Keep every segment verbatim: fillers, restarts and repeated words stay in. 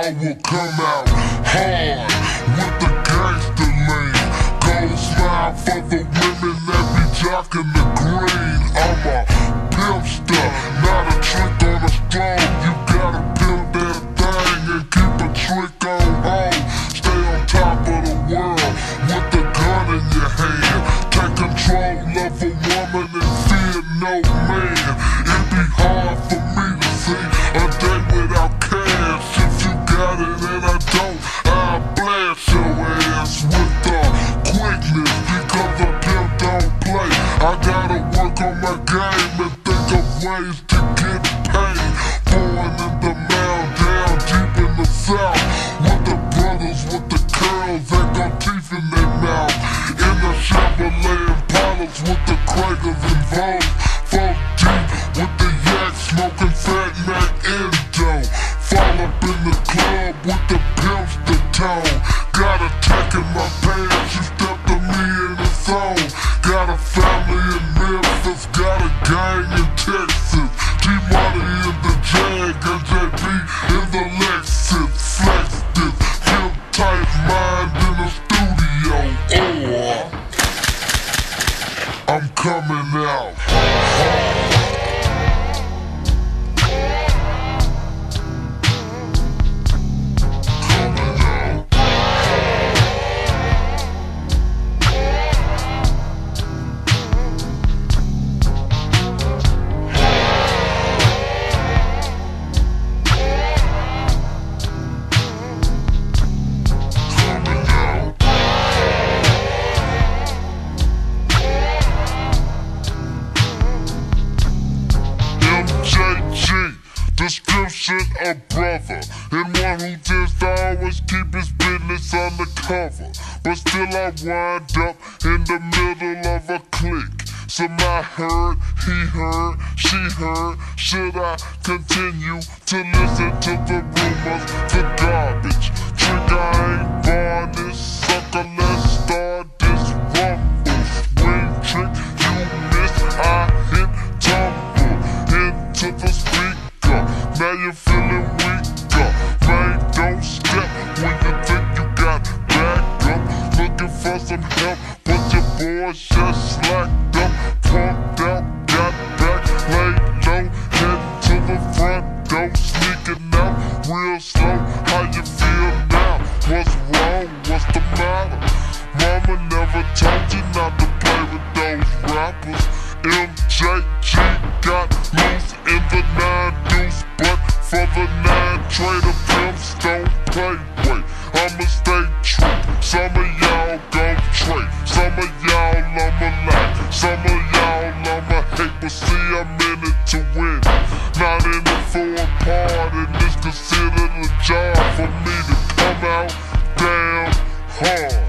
I will come out hard with the gangster lean. Gold smile for the women that be jocking the green. I'm a pimpster, not a trick on a strong. You gotta pimp that thing and keep a trick on home. Stay on top of the world with the gun in your hand. Take control of a woman and fear no man. It be hard for me to see a day without cash. If you got it and I don't, I'll blast your ass with the quickness. Because the pimp don't play, I gotta work on my game and think of ways to get paid. Born in the mound, down deep in the south, with the brothers with the curls that got teeth in their mouth. In the Chevrolet Impalas with the Kragers involved. Four deep with the yak, smoking Fat Mac Endo. Fall up in the club with the pimps to tone. Got a tech in my pants, you stepped to me in the zone. Got a family in Memphis, got a gang in Texas. T-Money in the Jag and J B in the Lexus. Flex this, pimp tight mind in the studio. Or I'm coming out hard. Description a brother, and one who just always keep his business undercover. But still I wind up in the middle of a clique. Some I heard, he heard, she heard. Should I continue to listen to the rumors, the garbage? Trick, I ain't born this sucker, let's start this rumble. Swing trick, you miss, I hit tumble into the speaker. Now you're feeling weaker, man, don't step when you think you got back up. Looking for some help, but your boys just slacked up. Punked out, got back, laid low, head to the front door. Sneaking out real slow, how you feel now? What's wrong, what's the matter? Mama never told you not to play with those rappers. M J G got loose in the nine deuce, but for the nine trader pimps don't play. Wait, I'ma stay true. Some of y'all gon' trade, some of y'all I'ma like, some of y'all I'ma hate. But see, I'm in it to win, not in it for a part. And it's considered a job for me to come out damn hard.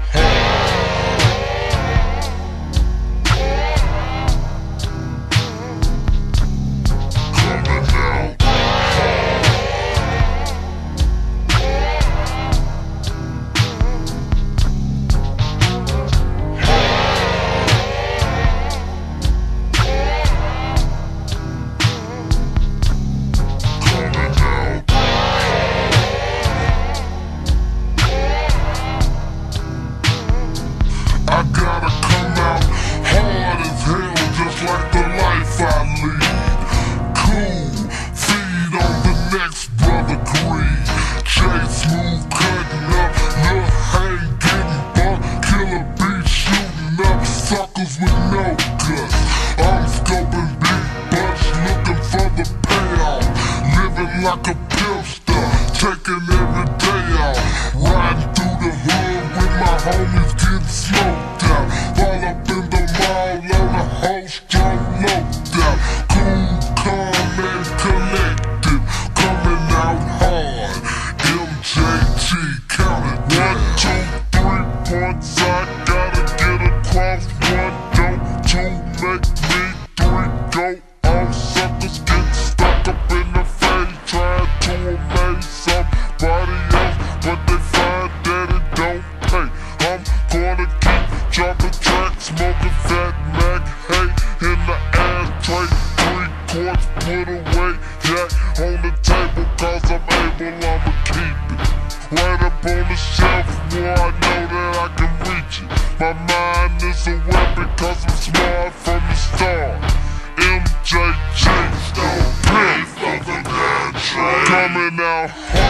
I gotta come out hard as hell, just like the life I lead. Cool, feed on the next brother greed. Chase smooth cutting up, Lil' Hang getting bucked. Killer beat shooting up, suckers with no guts. I'm scoping big butts, looking for the payoff. Living like a pimpster, taking every day out. Riding through the hood with my homies getting smoked out. All up in the mall on a whole strong load out. Cool, calm and collected, coming out hard. M J G counted one, two, three points I gotta get across. One, don't, two, make me three, go. All suckers get stuck up in the face, trying to amaze somebody else, but they find that it don't pay. I'm gonna keep My mind is a weapon cause I'm smart from the start. M J G, still pay for the contract. Coming out hard.